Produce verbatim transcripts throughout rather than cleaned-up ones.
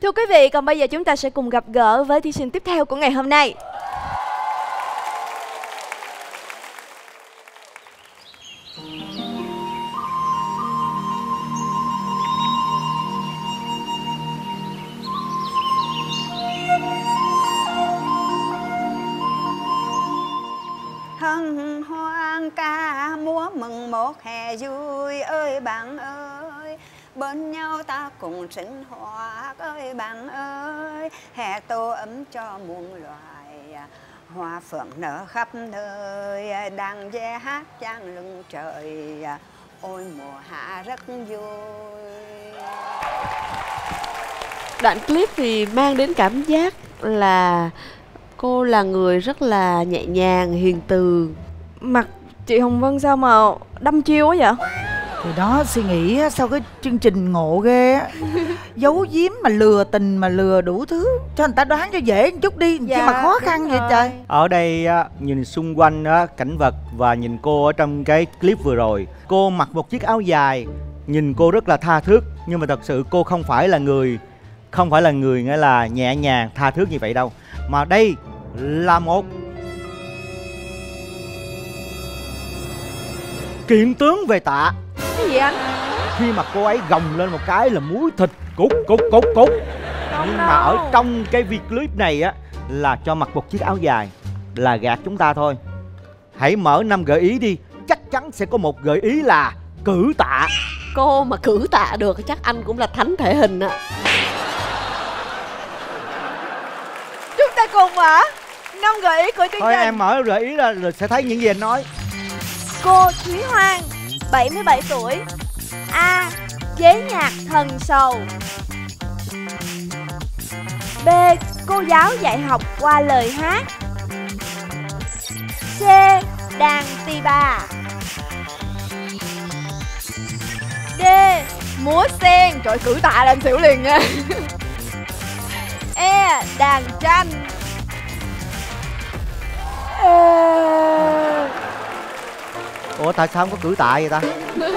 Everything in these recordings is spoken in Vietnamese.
Thưa quý vị, còn bây giờ chúng ta sẽ cùng gặp gỡ với thí sinh tiếp theo của ngày hôm nay. Hân hoan ca múa mừng một hè vui ơi bạn ơi, bên nhau ta cùng sinh hoạt ơi bạn ơi, hè tô ấm cho muôn loài, hoa phượng nở khắp nơi, đang ve hát chan lưng trời, ôi mùa hạ rất vui. Đoạn clip thì mang đến cảm giác là cô là người rất là nhẹ nhàng, hiền từ. Mặt chị Hồng Vân sao mà đăm chiêu quá vậy? Thì đó, suy nghĩ sao cái chương trình ngộ ghê á. Giấu giếm mà lừa tình mà lừa đủ thứ, cho người ta đoán cho dễ một chút đi, dạ, chứ mà khó khăn vậy trời. Ở đây nhìn xung quanh cảnh vật và nhìn cô ở trong cái clip vừa rồi, cô mặc một chiếc áo dài, nhìn cô rất là tha thước, nhưng mà thật sự cô không phải là người không phải là người nghĩa là nhẹ nhàng tha thước như vậy đâu, mà đây là một kiện tướng về tạ. Cái gì anh? Khi mà cô ấy gồng lên một cái là muối thịt cút cút cút cút. Nhưng mà ở trong cái video clip này á là cho mặc một chiếc áo dài là gạt chúng ta thôi. Hãy mở năm gợi ý đi, chắc chắn sẽ có một gợi ý là cử tạ. Cô mà cử tạ được chắc anh cũng là thánh thể hình á. Chúng ta cùng ạ. Năm gợi ý của chương Thôi trình. em mở gợi ý ra rồi sẽ thấy những gì anh nói. Cô Thúy Hoang, bảy mươi bảy tuổi. A. Chế nhạc thần sầu. B. Cô giáo dạy học qua lời hát. C. Đàn tỳ bà. D. Múa sen. Trời, cử tạ lên xỉu liền nha. E. Đàn tranh. E. Ủa tại sao không có cử tạ vậy ta?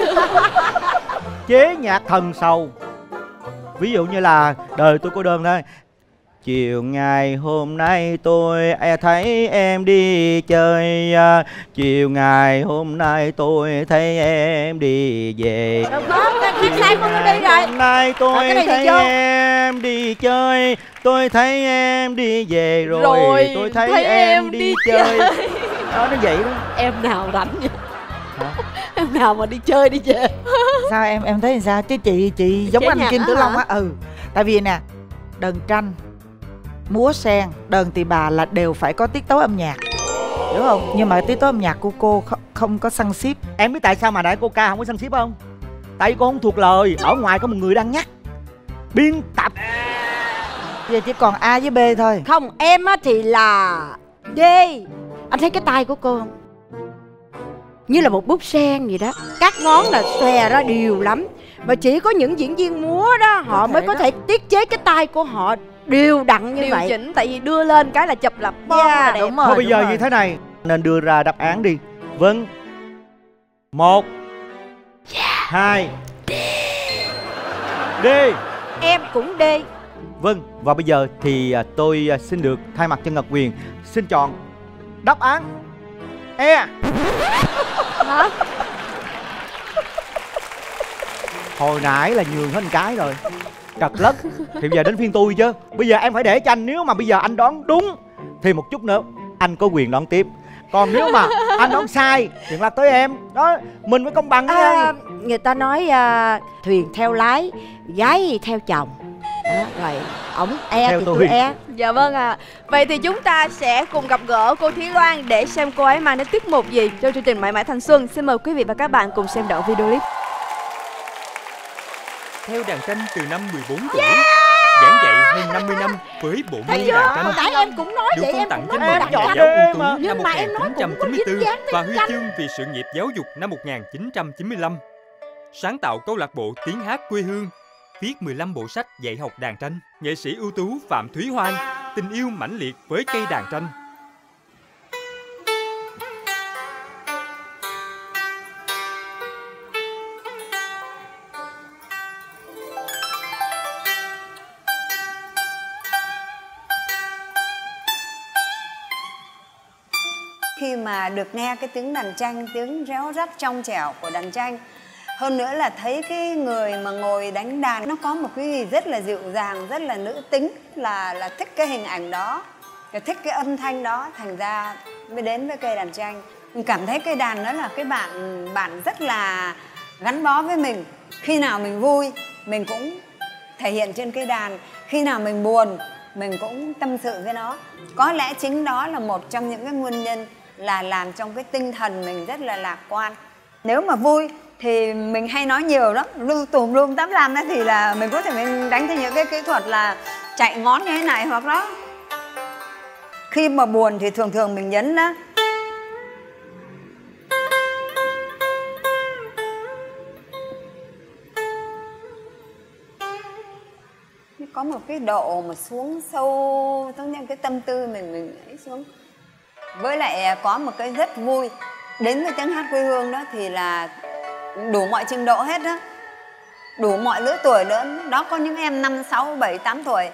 Chế nhạc thần sầu. Ví dụ như là đời tôi cô đơn thôi. Chiều ngày hôm nay tôi thấy em đi chơi, chiều ngày hôm nay tôi thấy em đi về. Đâu có, cái sai con nó đi rồi. Hôm nay tôi à, thấy em đi chơi, tôi thấy em đi về rồi, rồi tôi thấy, thấy em, em đi, đi chơi. chơi. Đó, nó vậy đó. Em nào rảnh vậy? Hả? Em nào mà đi chơi đi về? Sao em em thấy sao chứ chị chị giống Chế anh nhạc Kim đó Tử Long hả? á. Ừ, tại vì nè, đờn tranh, múa sen, đờn tỳ bà là đều phải có tiết tấu âm nhạc, đúng không? Nhưng mà tiết tấu âm nhạc của cô không, không có săn xíp. Em biết tại sao mà nãy cô ca không có săn xíp không? Tại vì cô không thuộc lời. Ở ngoài có một người đang nhắc biên tập. Giờ chỉ còn A với B thôi. Không, em á thì là D. Anh thấy cái tay của cô không? Như là một búp sen gì đó. Các ngón là xòe ra đều lắm. Mà chỉ có những diễn viên múa đó họ mới có thể tiết chế cái tay của họ đều đặn như Điều vậy. chỉnh, tại vì đưa lên cái là chụp lập bon Yeah, là đẹp. đúng rồi. Thôi bây giờ rồi. như thế này, nên đưa ra đáp án đi. Vâng. Một. Hai. D. Em cũng D. Vâng. Và bây giờ thì à, tôi à, xin được thay mặt cho Ngọc Quyền xin chọn đáp án E. Hả? Hồi nãy là nhường hết một cái rồi, trật lất. Thì bây giờ đến phiên tôi chứ. Bây giờ em phải để cho anh. Nếu mà bây giờ anh đoán đúng thì một chút nữa anh có quyền đoán tiếp. Còn nếu mà anh đoán sai thì là tới em. Đó, mình phải công bằng với À, nhau. người ta nói à, thuyền theo lái, gái theo chồng. Đó, rồi ổng E Theo thì tôi. tôi E. Dạ vâng ạ. À. Vậy thì chúng ta sẽ cùng gặp gỡ cô Thúy Loan để xem cô ấy mang đến tiết mục gì cho chương trình Mãi Mãi Thanh Xuân. Xin mời quý vị và các bạn cùng xem đoạn video clip. Theo đàn tranh từ năm mười bốn tuổi, giảng dạy hơn năm mươi năm với bộ môn đàn tranh. Nãy em cũng nói Được vậy, phong em tặng cũng danh nói hiệu đàn nhà tranh. giáo ưu tú mà. năm Nhưng một mà nghìn em nói chín trăm cũng chín mươi tư dính dáng tới và đàn huy tranh. chương vì sự nghiệp giáo dục năm một nghìn chín trăm chín mươi lăm. Sáng tạo câu lạc bộ tiếng hát quê hương, viết mười lăm bộ sách dạy học đàn tranh. Nghệ sĩ ưu tú Phạm Thúy Hoang, tình yêu mãnh liệt với cây đàn tranh. Khi mà được nghe cái tiếng đàn tranh, tiếng réo rắt trong trẻo của đàn tranh, hơn nữa là thấy cái người mà ngồi đánh đàn nó có một cái gì rất là dịu dàng, rất là nữ tính, là là thích cái hình ảnh đó, thích cái âm thanh đó, thành ra mới đến với cây đàn tranh. Mình cảm thấy cây đàn đó là cái bạn bạn rất là gắn bó với mình. Khi nào mình vui mình cũng thể hiện trên cây đàn, khi nào mình buồn mình cũng tâm sự với nó. Có lẽ chính đó là một trong những cái nguyên nhân là làm trong cái tinh thần mình rất là lạc quan. Nếu mà vui thì mình hay nói nhiều lắm, lum tùm lum tắm làm đó, thì là mình có thể mình đánh theo những cái kỹ thuật là chạy ngón như thế này hoặc đó. Khi mà buồn thì thường thường mình nhấn đó. Có một cái độ mà xuống sâu trong những cái tâm tư mình mình ấy xuống. Với lại có một cái rất vui, đến với tiếng hát quê hương đó thì là đủ mọi trình độ hết đó, đủ mọi lứa tuổi lớn. Đó có những em năm, sáu, bảy, tám tuổi.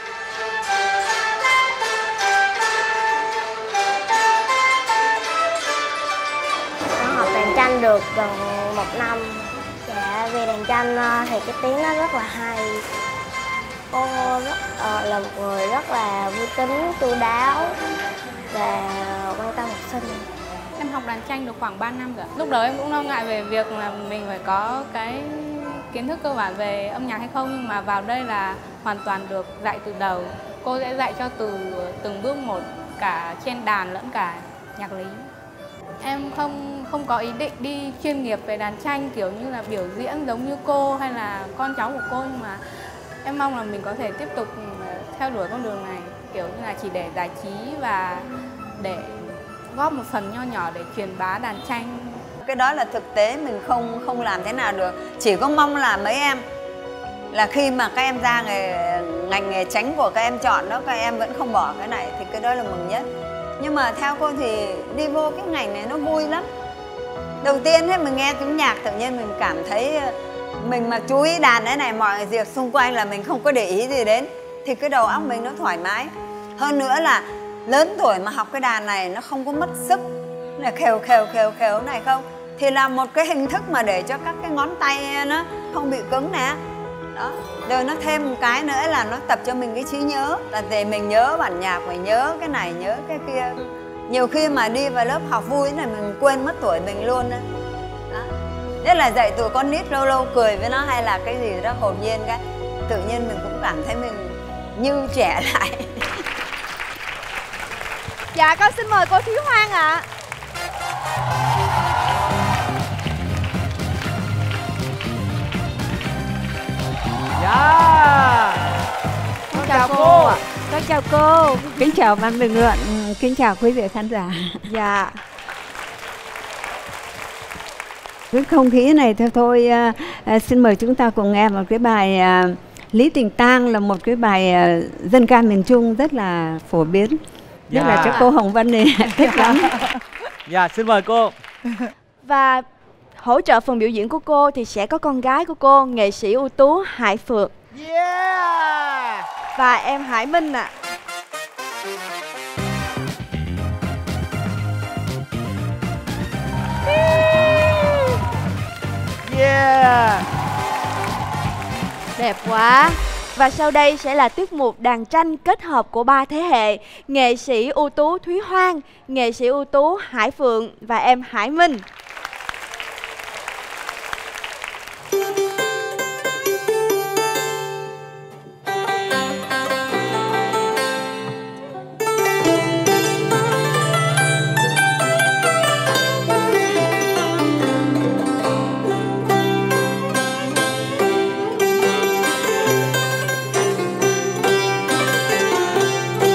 Con học đàn tranh được gần một năm. Dạ, về đàn tranh thì cái tiếng nó rất là hay. Cô rất, uh, là một người rất là vui tính, chu đáo và quan tâm học sinh. Em học đàn tranh được khoảng ba năm rồi. Lúc đầu em cũng lo ngại về việc là mình phải có cái kiến thức cơ bản về âm nhạc hay không, nhưng mà vào đây là hoàn toàn được dạy từ đầu. Cô sẽ dạy cho từ từng bước một, cả trên đàn lẫn cả nhạc lý. Em không không có ý định đi chuyên nghiệp về đàn tranh kiểu như là biểu diễn giống như cô hay là con cháu của cô, nhưng mà em mong là mình có thể tiếp tục theo đuổi con đường này, kiểu như là chỉ để giải trí và để góp một phần nho nhỏ để truyền bá đàn tranh. Cái đó là thực tế, mình không không làm thế nào được. Chỉ có mong là mấy em là khi mà các em ra nghề, ngành nghề chính của các em chọn đó, các em vẫn không bỏ cái này thì cái đó là mừng nhất. Nhưng mà theo cô thì đi vô cái ngành này nó vui lắm. Đầu tiên ấy, mình nghe tiếng nhạc tự nhiên mình cảm thấy mình mà chú ý đàn thế này, mọi việc xung quanh là mình không có để ý gì đến, thì cái đầu óc mình nó thoải mái. Hơn nữa là lớn tuổi mà học cái đàn này nó không có mất sức, là khều khều khều khều này không, thì là một cái hình thức mà để cho các cái ngón tay nó không bị cứng nè. Đó. Rồi nó thêm một cái nữa là nó tập cho mình cái trí nhớ, là để mình nhớ bản nhạc, mình nhớ cái này nhớ cái kia. Nhiều khi mà đi vào lớp học vui này mình quên mất tuổi mình luôn đó. Đó. Nhất là dạy tụi con nít lâu lâu cười với nó hay là cái gì đó hồn nhiên cái, tự nhiên mình cũng cảm thấy mình như trẻ lại. Dạ, con xin mời cô Thúy Hoang ạ. Dạ. Con chào cô ạ. Con chào cô. Kính chào ban bình luận, kính chào quý vị khán giả. Dạ. Với không khí này theo tôi uh, uh, xin mời chúng ta cùng nghe một cái bài uh, Lý Tình Tang, là một cái bài uh, dân ca miền Trung rất là phổ biến. Nhất Dạ. là cho cô Hồng Vân này thích lắm. Dạ, xin mời cô. Và hỗ trợ phần biểu diễn của cô thì sẽ có con gái của cô, nghệ sĩ ưu tú Hải Phượng. Yeah. Và em Hải Minh ạ. Yeah. Đẹp quá. Và sau đây sẽ là tiết mục đàn tranh kết hợp của ba thế hệ, nghệ sĩ ưu tú Thúy Hoang, nghệ sĩ ưu tú Hải Phượng và em Hải Minh.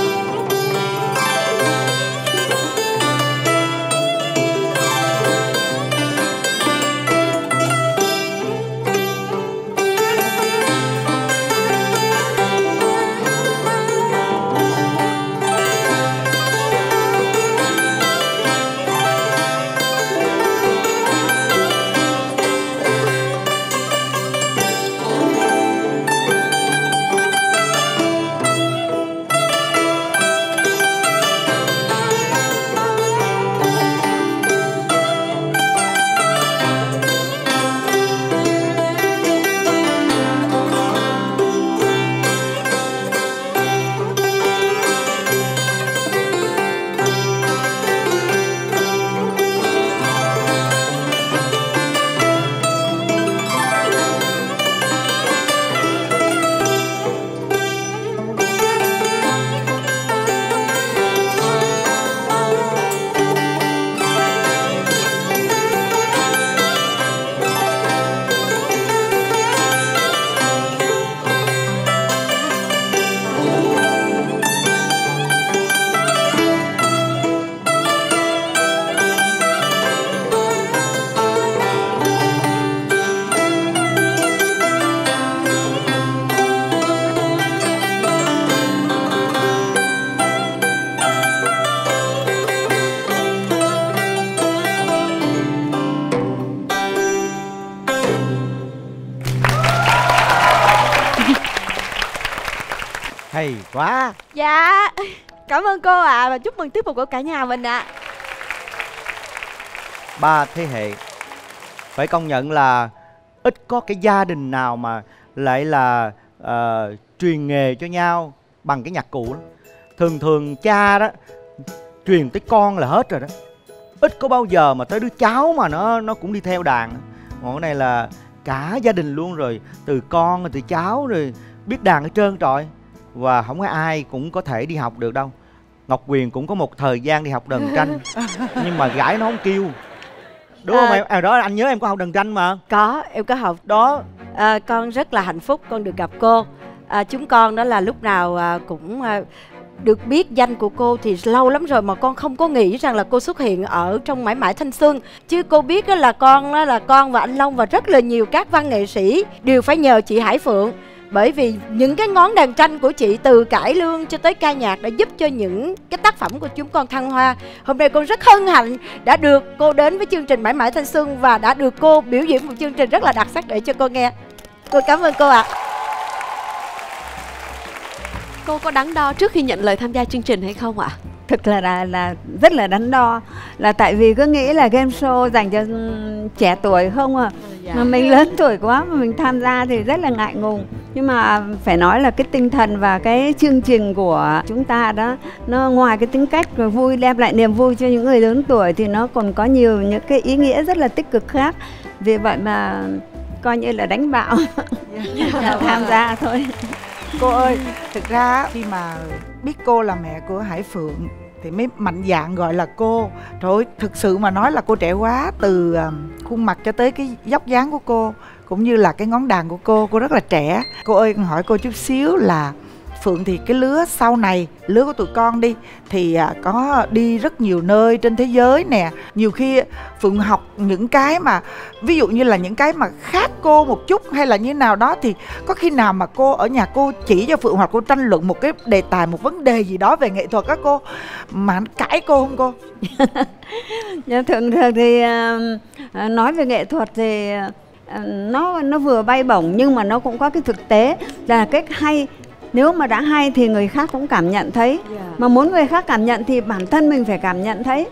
Hãy subscribe cho kênh Ghiền Mì Gõ để không bỏ lỡ Hay quá. Dạ, cảm ơn cô ạ, à, và chúc mừng tiết mục của cả nhà mình ạ. À. Ba thế hệ, phải công nhận là ít có cái gia đình nào mà lại là uh, truyền nghề cho nhau bằng cái nhạc cụ đó. Thường thường cha đó truyền tới con là hết rồi đó, ít có bao giờ mà tới đứa cháu mà nó nó cũng đi theo đàn. Còn cái này là cả gia đình luôn rồi, từ con từ cháu rồi biết đàn hết trơn trọi, và không có ai cũng có thể đi học được đâu. Ngọc Quyền cũng có một thời gian đi học đờn tranh nhưng mà gái nó không kêu, đúng không à, em? À đó anh nhớ em có học đờn tranh mà. Có, em có học đó. À, con rất là hạnh phúc con được gặp cô. À, chúng con đó là lúc nào à, cũng à, được biết danh của cô thì lâu lắm rồi mà con không có nghĩ rằng là cô xuất hiện ở trong Mãi Mãi Thanh Xuân. Chứ cô biết đó là con đó là con và anh Long và rất là nhiều các văn nghệ sĩ đều phải nhờ chị Hải Phượng. Bởi vì những cái ngón đàn tranh của chị từ cải lương cho tới ca nhạc đã giúp cho những cái tác phẩm của chúng con thăng hoa. Hôm nay con rất hân hạnh đã được cô đến với chương trình Mãi Mãi Thanh Xuân và đã được cô biểu diễn một chương trình rất là đặc sắc để cho cô nghe. Cô cảm ơn cô ạ. À. Cô có đắn đo trước khi nhận lời tham gia chương trình hay không ạ? Thực là, là là rất là đắn đo, là tại vì cứ nghĩ là game show dành cho trẻ tuổi không à. Dạ. Mà mình lớn tuổi quá mà mình tham gia thì rất là ngại ngùng. Nhưng mà phải nói là cái tinh thần và cái chương trình của chúng ta đó, nó ngoài cái tính cách vui đem lại niềm vui cho những người lớn tuổi thì nó còn có nhiều những cái ý nghĩa rất là tích cực khác. Vì vậy mà coi như là đánh bạo tham gia thôi. Cô ơi, thực ra khi mà biết cô là mẹ của Hải Phượng thì mới mạnh dạn gọi là cô. Trời ơi, thực sự mà nói là cô trẻ quá. Từ khuôn mặt cho tới cái dốc dáng của cô, cũng như là cái ngón đàn của cô, cô rất là trẻ. Cô ơi, con hỏi cô chút xíu là Phượng thì cái lứa sau này, lứa của tụi con đi, thì có đi rất nhiều nơi trên thế giới nè. Nhiều khi Phượng học những cái mà ví dụ như là những cái mà khác cô một chút hay là như nào đó, thì có khi nào mà cô ở nhà cô chỉ cho Phượng hoặc cô tranh luận một cái đề tài, một vấn đề gì đó về nghệ thuật các cô mà anh cãi cô không cô? Thường thường thì uh, nói về nghệ thuật thì uh, nó nó vừa bay bổng nhưng mà nó cũng có cái thực tế là cái hay. Nếu mà đã hay thì người khác cũng cảm nhận thấy. Yeah. Mà muốn người khác cảm nhận thì bản thân mình phải cảm nhận thấy.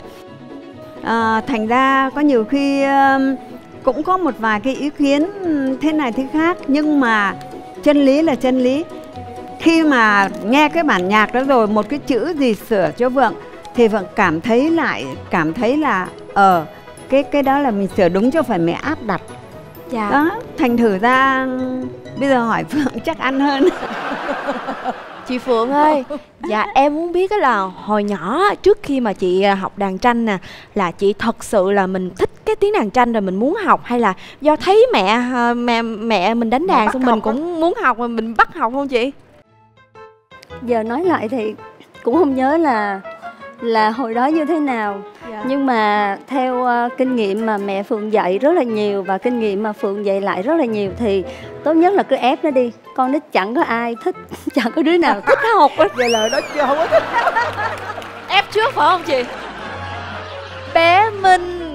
à, Thành ra có nhiều khi uh, cũng có một vài cái ý kiến thế này thế khác, nhưng mà chân lý là chân lý. Khi mà nghe cái bản nhạc đó rồi, một cái chữ gì sửa cho Vượng thì Vượng cảm thấy lại Cảm thấy là Ờ cái, cái đó là mình sửa đúng chứ phải mẹ áp đặt. Dạ. Đó, thành thử ra bây giờ hỏi Phượng chắc ăn hơn. Chị Phượng ơi, dạ em muốn biết là hồi nhỏ trước khi mà chị học đàn tranh nè, là chị thật sự là mình thích cái tiếng đàn tranh rồi mình muốn học, hay là do thấy mẹ mẹ mẹ mình đánh đàn xong mình cũng muốn học mà mình bắt học không chị? Giờ nói lại thì cũng không nhớ là là hồi đó như thế nào. Dạ. Nhưng mà theo uh, kinh nghiệm mà mẹ Phượng dạy rất là nhiều và kinh nghiệm mà Phượng dạy lại rất là nhiều thì tốt nhất là cứ ép nó đi. Con nít chẳng có ai thích, chẳng có đứa nào thích học á. Về lời đó chưa không có thích. Ép trước phải không chị? Bé Minh,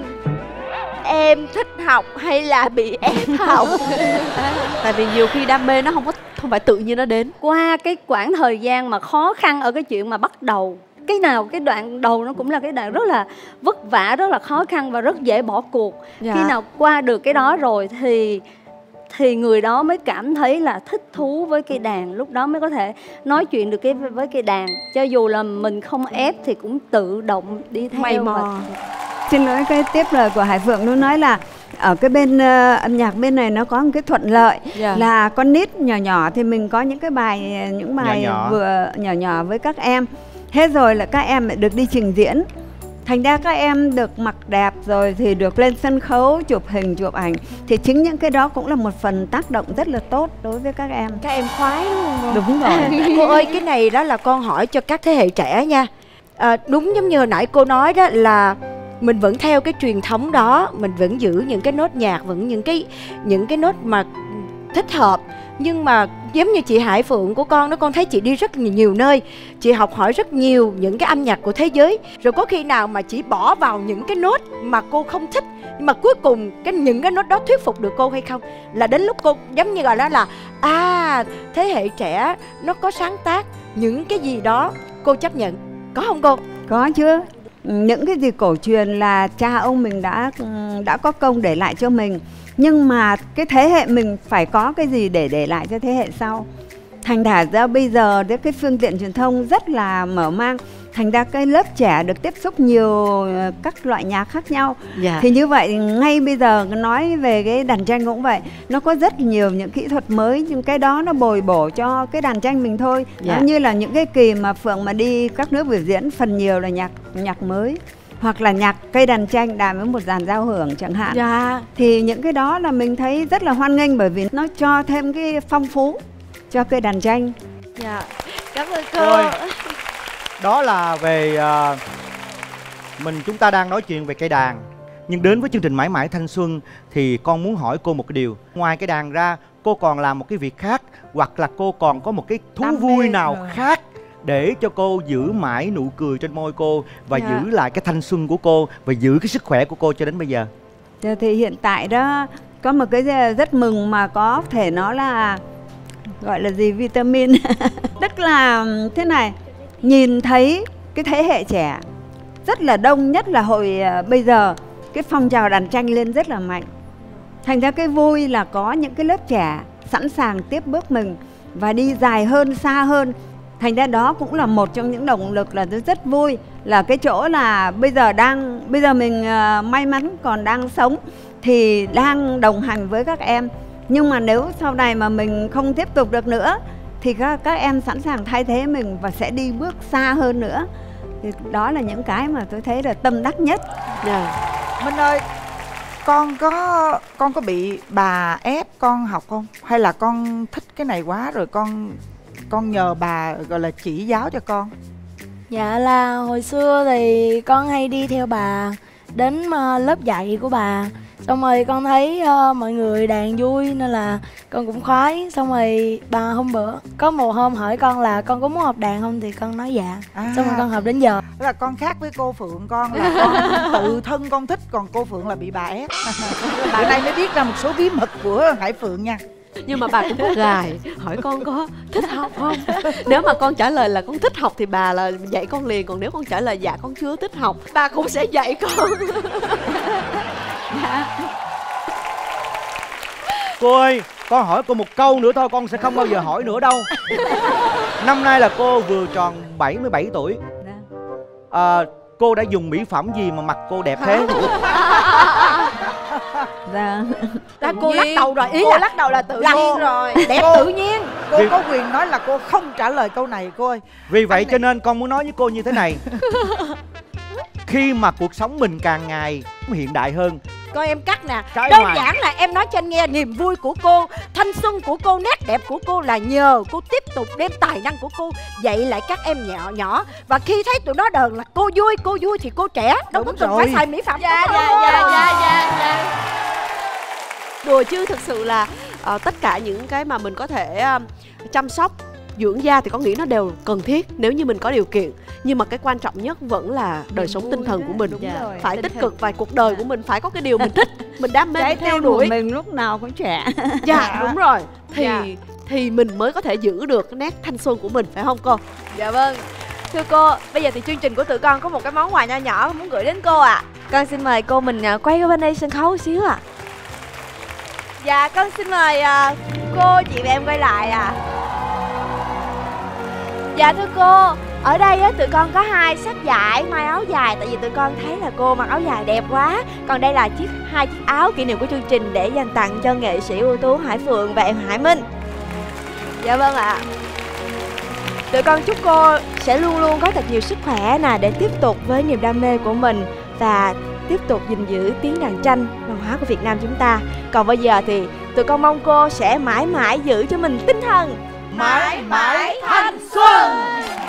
em thích học hay là bị ép học? Tại vì nhiều khi đam mê nó không có không phải tự nhiên nó đến. Qua cái quãng thời gian mà khó khăn ở cái chuyện mà bắt đầu, cái nào cái đoạn đầu nó cũng là cái đoạn rất là vất vả, rất là khó khăn và rất dễ bỏ cuộc. Dạ. Khi nào qua được cái đó rồi thì thì người đó mới cảm thấy là thích thú với cây đàn, lúc đó mới có thể nói chuyện được cái với cây đàn. Cho dù là mình không ép thì cũng tự động đi theo. Mày mò. Và... Xin lỗi cái tiếp lời của Hải Phượng, nó nói là ở cái bên uh, âm nhạc bên này nó có một cái thuận lợi. Yeah. Là con nít nhỏ nhỏ thì mình có những cái bài những bài nhỏ nhỏ. vừa nhỏ nhỏ với các em. Hết rồi là các em lại được đi trình diễn. Thành ra các em được mặc đẹp rồi thì được lên sân khấu chụp hình chụp ảnh. Thì chính những cái đó cũng là một phần tác động rất là tốt đối với các em. Các em khoái đúng không? Đúng rồi. Cô ơi, cái này đó là con hỏi cho các thế hệ trẻ nha. à, Đúng giống như hồi nãy cô nói đó, là mình vẫn theo cái truyền thống đó, mình vẫn giữ những cái nốt nhạc, vẫn những cái những cái nốt mà thích hợp. Nhưng mà giống như chị Hải Phượng của con đó, con thấy chị đi rất nhiều nơi, chị học hỏi rất nhiều những cái âm nhạc của thế giới. Rồi có khi nào mà chỉ bỏ vào những cái nốt mà cô không thích, nhưng mà cuối cùng cái những cái nốt đó thuyết phục được cô hay không? Là đến lúc cô giống như gọi đó là à, thế hệ trẻ nó có sáng tác, những cái gì đó cô chấp nhận, có không cô? Có chứ. Những cái gì cổ truyền là cha ông mình đã đã có công để lại cho mình, nhưng mà cái thế hệ mình phải có cái gì để để lại cho thế hệ sau. Thành thả ra bây giờ cái phương tiện truyền thông rất là mở mang, thành ra cái lớp trẻ được tiếp xúc nhiều các loại nhạc khác nhau. Dạ. Thì như vậy ngay bây giờ nói về cái đàn tranh cũng vậy, nó có rất nhiều những kỹ thuật mới, nhưng cái đó nó bồi bổ cho cái đàn tranh mình thôi. Dạ. Nó như là những cái kỳ mà Phượng mà đi các nước biểu diễn, phần nhiều là nhạc nhạc mới, hoặc là nhạc cây đàn tranh đàn với một dàn giao hưởng chẳng hạn. Dạ. Thì những cái đó là mình thấy rất là hoan nghênh, bởi vì nó cho thêm cái phong phú cho cây đàn tranh. Dạ, cảm ơn cô. Rồi. Đó là về uh, mình chúng ta đang nói chuyện về cây đàn, nhưng đến với chương trình Mãi Mãi Thanh Xuân thì con muốn hỏi cô một cái điều. Ngoài cái đàn ra, cô còn làm một cái việc khác, hoặc là cô còn có một cái thú Đam vui mê nào rồi. khác để cho cô giữ mãi nụ cười trên môi cô và Dạ. giữ lại cái thanh xuân của cô và giữ cái sức khỏe của cô cho đến bây giờ? Thì hiện tại đó có một cái rất mừng mà có thể nó là gọi là gì, vitamin. Tức là thế này, nhìn thấy cái thế hệ trẻ rất là đông, nhất là hồi uh, bây giờ cái phong trào đàn tranh lên rất là mạnh. Thành ra cái vui là có những cái lớp trẻ sẵn sàng tiếp bước mình và đi dài hơn, xa hơn. Thành ra đó cũng là một trong những động lực là tôi rất vui, là cái chỗ là bây giờ đang bây giờ mình uh, may mắn còn đang sống thì đang đồng hành với các em. Nhưng mà nếu sau này mà mình không tiếp tục được nữa thì các, các em sẵn sàng thay thế mình và sẽ đi bước xa hơn nữa. Thì đó là những cái mà tôi thấy là tâm đắc nhất. Dạ. Minh ơi, con có con có bị bà ép con học không? Hay là con thích cái này quá rồi con con nhờ bà gọi là chỉ giáo cho con? Dạ là hồi xưa thì con hay đi theo bà đến uh, lớp dạy của bà. Xong rồi con thấy uh, mọi người đàn vui nên là con cũng khoái. Xong rồi bà hôm bữa có một hôm hỏi con là con có muốn học đàn không thì con nói dạ. À, xong rồi con học đến giờ. Tức là con khác với cô Phượng, con là con tự thân con thích, còn cô Phượng là bị bà ép. Bạn này mới biết ra một số bí mật của Hải Phượng nha. Nhưng mà bà cũng có gài hỏi con có thích học không. Nếu mà con trả lời là con thích học thì bà là dạy con liền, còn nếu con trả lời dạ con chưa thích học, bà cũng sẽ dạy con. Dạ. Cô ơi, con hỏi cô một câu nữa thôi, con sẽ không bao giờ hỏi nữa đâu. Năm nay là cô vừa tròn bảy mươi bảy tuổi. À, cô đã dùng mỹ phẩm gì mà mặt cô đẹp thế? Dạ. Là cô lắc đầu rồi, ý cô là lắc đầu là tự là nhiên rồi. đẹp Cô- tự nhiên. Cô Vì- có quyền nói là cô không trả lời câu này cô ơi. Vì vậy cho nên con muốn nói với cô như thế này. Khi mà cuộc sống mình càng ngày hiện đại hơn, Coi em cắt nè. Trái Đơn ngoài. giản là em nói cho anh nghe, niềm vui của cô, thanh xuân của cô, nét đẹp của cô là nhờ cô tiếp tục đem tài năng của cô dạy lại các em nhỏ nhỏ. Và khi thấy tụi nó đờn là cô vui, cô vui thì cô trẻ, đâu có Đúng cần rồi. phải xài mỹ phẩm. Dạ, đúng dạ, không? dạ, dạ, dạ, dạ. Đùa chứ thực sự là uh, tất cả những cái mà mình có thể uh, chăm sóc dưỡng da thì con nghĩ nó đều cần thiết nếu như mình có điều kiện. Nhưng mà cái quan trọng nhất vẫn là đời sống tinh thần của mình. Đúng rồi. Phải Tinh tích thần. cực và cuộc đời của mình phải có cái điều mình thích, mình đam mê, Trái mình theo tim của đuổi. mình lúc nào cũng trẻ. Dạ đúng rồi. Thì Dạ. thì mình mới có thể giữ được cái nét thanh xuân của mình, phải không cô? Dạ vâng. Thưa cô, bây giờ thì chương trình của tụi con có một cái món quà nho nhỏ muốn gửi đến cô ạ. À. Con xin mời cô mình à, quay qua bên đây sân khấu xíu ạ. À. Dạ con xin mời à, cô, chị và em quay lại ạ. À. Dạ thưa cô, ở đây á, tụi con có hai set vải may áo dài. Tại vì tụi con thấy là cô mặc áo dài đẹp quá. Còn đây là chiếc hai chiếc áo kỷ niệm của chương trình để dành tặng cho nghệ sĩ ưu tú Hải Phượng và em Hải Minh. Dạ vâng ạ. Tụi con chúc cô sẽ luôn luôn có thật nhiều sức khỏe nè, để tiếp tục với niềm đam mê của mình và tiếp tục gìn giữ tiếng đàn tranh văn hóa của Việt Nam chúng ta. Còn bây giờ thì tụi con mong cô sẽ mãi mãi giữ cho mình tinh thần mãi mãi thanh xuân.